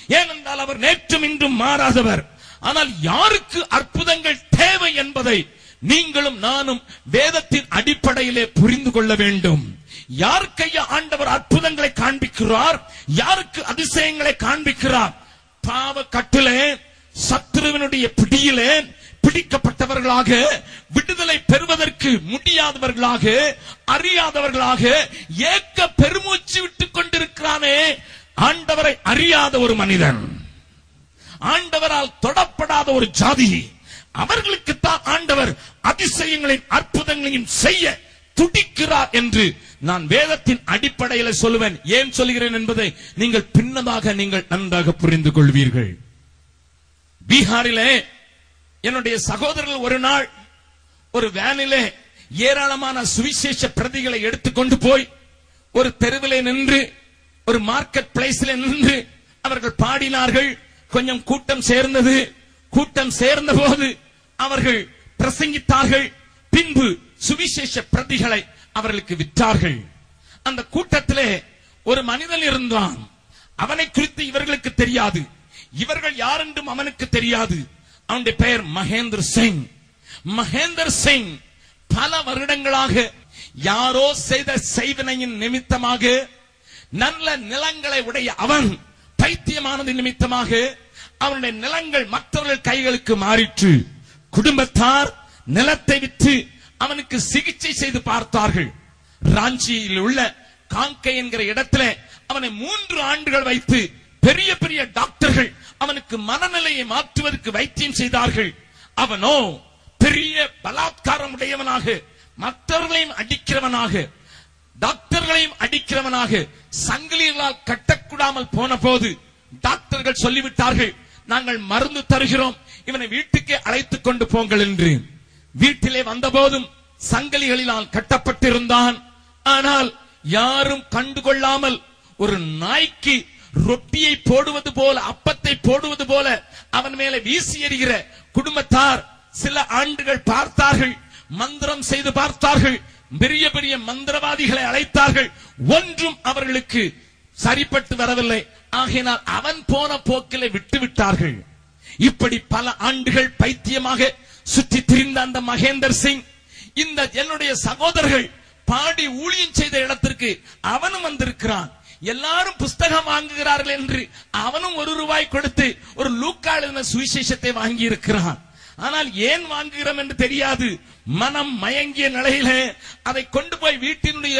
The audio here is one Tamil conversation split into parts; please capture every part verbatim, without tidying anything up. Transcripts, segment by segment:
ஏனென்றால் அவர் நேற்றும் இன்றும் மாறாதவர். ஆனால் யாருக்கு அற்புதங்கள் தேவை என்பதை நீங்களும் நானும் வேதத்தின் அடிப்படையிலே புரிந்து கொள்ள வேண்டும். யாருக்கு ஆண்டவர் அற்புதங்களை காண்பிக்கிறார், யாருக்கு அதிசயங்களை காண்பிக்கிறார்? பாவ கட்டிலே சத்துருவினுடைய பிடியிலே பிடிக்கப்பட்டவர்களாக, விடுதலை பெறுவதற்கு முடியாதவர்களாக, அறியாதவர்களாக ஏக்க பெருமூச்சு விட்டுக் கொண்டிருக்கிறானே ஆண்டவரை அறியாத ஒரு மனிதன், ஆண்டவரால் தொடப்படாத ஒரு ஜாதி, அவர்களுக்குத்தான் ஆண்டவர் அதிசயங்களையும் அற்புதங்களையும் செய்ய துடிக்கிறார் என்று நான் வேதத்தின் அடிப்படையில் சொல்லுவேன். ஏன் சொல்கிறேன் என்பதை நீங்கள் பின்னதாக நீங்கள் நன்றாக புரிந்து கொள்வீர்கள். பீகாரிலே என்னுடைய சகோதரர்கள் ஒரு நாள் ஒரு வேனிலே ஏராளமான சுவிசேஷ பிரதிகளை எடுத்துக்கொண்டு போய் ஒரு தெருவிலே நின்று, ஒரு மார்க்கெட் பிளேஸிலே நின்று அவர்கள் பாடினார்கள். கொஞ்சம் கூட்டம் சேர்ந்தது. கூட்டம் சேர்ந்த போது அவர்கள் பிரசங்கித்தார்கள். பின்பு சுவிசேஷ பிரதிகளை அவர்களுக்கு விற்றார்கள். அந்த கூட்டத்திலே ஒரு மனிதன் இருந்தான். அவனை குறித்து இவர்களுக்கு தெரியாது, இவர்கள் யார் என்றும் அவனுக்கு தெரியாது. அவனுடைய பெயர் மகேந்திர சிங். மகேந்திர சிங் பல வருடங்களாக யாரோ செய்த செய்வினையின் நிமித்தமாக, நல்ல நிலங்களை உடைய அவன் பைத்தியமானது நிமித்தமாக அவனுடைய நிலங்கள் மற்றவர்கள் கைகளுக்கு மாறிற்று. குடும்பத்தார் நிலத்தை விற்று அவனுக்கு சிகிச்சை செய்து பார்த்தார்கள். ராஞ்சியில் உள்ள காங்கை என்கிற இடத்துல அவனை மூன்று ஆண்டுகள் வைத்து பெரிய பெரிய டாக்டர்கள் அவனுக்கு மனநிலையை மாற்றுவதற்கு வைத்தியம் செய்தார்கள். அவனோ பெரிய பலாத்காரம் உடையவனாக, மற்றவர்களையும் அடிக்கிறவனாக, டாக்டர்களையும் அடிக்கிறவனாக, சங்கிலிகளால் கட்டக்கூடாமல் போன போது டாக்டர்கள் சொல்லிவிட்டார்கள், நாங்கள் மருந்து தருகிறோம், இவனை வீட்டுக்கே அழைத்துக் கொண்டு போங்கள் என்று. வீட்டிலே வந்தபோதும் சங்கிலிகளினால் கட்டப்பட்டிருந்தான். ஆனால் யாரும் கண்டுகொள்ளாமல் ஒரு நாய்க்கு ரொட்டியை போடுவது போல, அப்பத்தை போடுவது போல அவன் மேலே வீசி எறிகிற குடும்பத்தார் சில ஆண்டுகள் பார்த்தார்கள். மந்திரம் செய்து பார்த்தார்கள். பெரிய பெரிய மந்திரவாதிகளை அழைத்தார்கள். ஒன்றும் அவர்களுக்கு சரிப்பட்டு வரவில்லை. ஆகையினால் அவன் போன போக்கிலே விட்டு விட்டார்கள். இப்படி பல ஆண்டுகள் பைத்தியமாக சுற்றி திரிந்த அந்த மகேந்தர் சிங், இந்த என்னுடைய சகோதரர்கள் பாடி ஊழியம் செய்த இடத்திற்கு அவனும் வந்திருக்கிறான். எல்லாரும் புஸ்தகம் வாங்குகிறார்கள் என்று அவனும் ஒரு ரூபாய் கொடுத்து ஒரு லூக்கா எழுதின சுவிசேஷத்தை வாங்கி இருக்கிறான். ஆனால் ஏன் வாங்குகிறோம் என்று தெரியாது. மனம் மயங்கிய நிலையிலே அதை கொண்டு போய் வீட்டினுடைய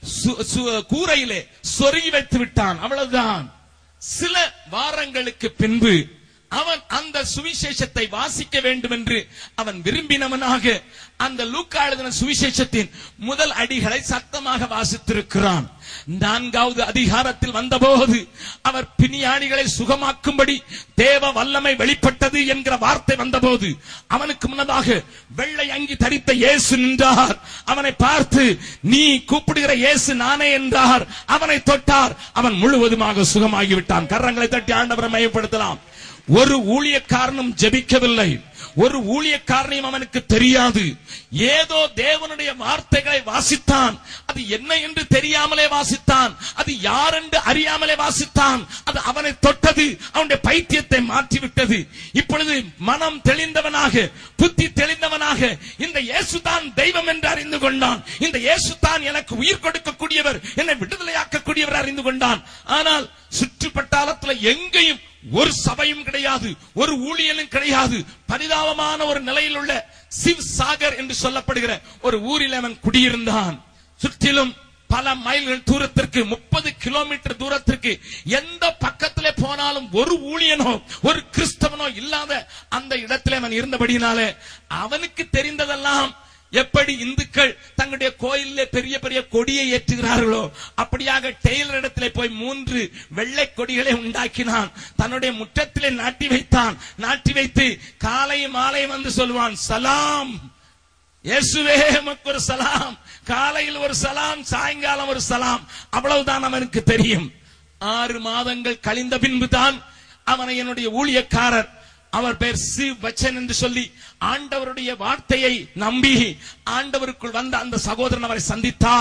கூரையிலே சொருகி வைத்து விட்டான். அவ்வளவுதான். சில வாரங்களுக்கு பின்பு அவன் அந்த சுவிசேஷத்தை வாசிக்க வேண்டும் என்று அவன் விரும்பினவனாக அந்த லூக்கா எழுதின சுவிசேஷத்தின் முதல் அடிகளை சத்தமாக வாசித்திருக்கிறான். நான்காவது அதிகாரத்தில் வந்தபோது அவர் பிணியாளிகளை சுகமாக்கும்படி தேவ வல்லமை வெளிப்பட்டது என்கிற வார்த்தை வந்தபோது அவனுக்கு முன்னதாக வெள்ளை அங்கி தரித்த இயேசு நின்றார். அவனை பார்த்து, நீ கூப்பிடுகிற இயேசு நானே என்றார். அவனை தொட்டார். அவன் முழுவதுமாக சுகமாகிவிட்டான். கரங்களை தட்டி ஆண்டவரை மையப்படுத்தலாம். ஒரு ஊழியக்காரனும் ஜெபிக்கவில்லை. ஒரு ஊழியக்காரனையும் அவனுக்கு தெரியாது. ஏதோ தேவனுடைய வார்த்தைகளை வாசித்தான். அது என்ன என்று தெரியாமலே வாசித்தான். அது யார் என்று அறியாமலே வாசித்தான். அது அவனை தொட்டது. அவனுடைய பைத்தியத்தை மாற்றிவிட்டது. இப்பொழுது மனம் தெளிந்தவனாக, புத்தி தெளிந்தவனாக இந்த இயேசுதான் தெய்வம் என்று அறிந்து கொண்டான். இந்த இயேசுதான் எனக்கு உயிர் கொடுக்கக்கூடியவர், என்னை விடுதலையாக்கக்கூடியவர் அறிந்து கொண்டான். ஆனால் சுற்றுப்பட்டாளத்தில் எங்கேயும் ஒரு சபையும் கிடையாது, ஒரு ஊழியனும் கிடையாது. பரிதாபமான ஒரு நிலையில் உள்ள சிவ் சாகர் என்று சொல்லப்படுகிற ஒரு ஊரில் அவன் குடியிருந்தான். சுற்றிலும் பல மைல்கள் தூரத்திற்கு, முப்பது கிலோமீட்டர் தூரத்திற்கு எந்த பக்கத்திலே போனாலும் ஒரு ஊழியனோ ஒரு கிறிஸ்தவனோ இல்லாத அந்த இடத்திலே அவன் இருந்தபடினாலே அவனுக்கு தெரிந்ததெல்லாம் எப்படி இந்துக்கள் தங்களுடைய கோயிலே பெரிய பெரிய கொடியை ஏற்றுகிறார்களோ அப்படியாக டெய்லர் இடத்திலே போய் மூன்று வெள்ளை கொடிகளை உண்டாக்கினான். தன்னுடைய முற்றத்திலே நாட்டி வைத்தான். நாட்டி வைத்து காலையும் மாலையும் வந்து சொல்வான், சலாம் இயேசுவே உமக்கு ஒரு சலாம். காலையில் ஒரு சலாம், சாயங்காலம் ஒரு சலாம். அவ்வளவுதான் அவனுக்கு தெரியும். ஆறு மாதங்கள் கழிந்த பின்புதான் அவனை என்னுடைய ஊழியக்காரர், அவர் பெயர் சிவ் பச்சன் என்று சொல்லி ஆண்டவருடைய வார்த்தையை நம்பி ஆண்டவருக்குள் வந்த அந்த சகோதரன் அவரை சந்தித்தார்.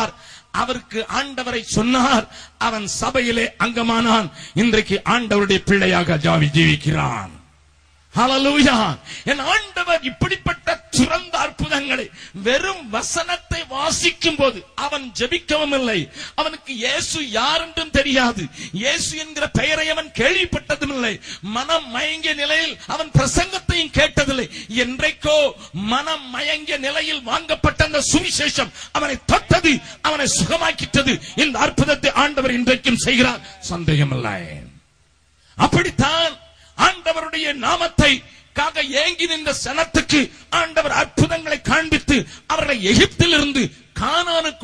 அவருக்கு ஆண்டவரை சொன்னார். அவன் சபையிலே அங்கமானான். இன்றைக்கு ஆண்டவருடைய பிள்ளையாக ஜாவி ஜீவிக்கிறான். ஹல்லேலூயா. என் ஆண்டவர் இப்படிப்பட்ட சிறந்த அற்புதங்களை வெறும் வசனத்தை வாசிக்கும் போது அவன் ஜெபிக்கவும் இல்லை. அவனுக்கு இயேசு யார் என்றும் தெரியாது. இயேசு என்கிற பெயரை அவன் கேள்விப்பட்டதும் இல்லை. மனம் மயங்கிய நிலையில் அவன் பிரசங்கத்தையும் கேட்டதில்லை. என்றைக்கோ மனம் மயங்கிய நிலையில் வாங்கப்பட்ட அந்த சுவிசேஷம் அவனை தொட்டது, அவனை சுகமாக்கிட்டது. இந்த அற்புதத்தை ஆண்டவர் இன்றைக்கும் செய்கிறார், சந்தேகமில்லை. அப்படித்தான் ஆண்டவருடைய நாமத்தை காக ஏங்கி நின்ற சனத்துக்கு ஆண்டவர் அற்புதங்களை காண்பித்து அவர்களை எகிப்திலிருந்து கானானுக்கு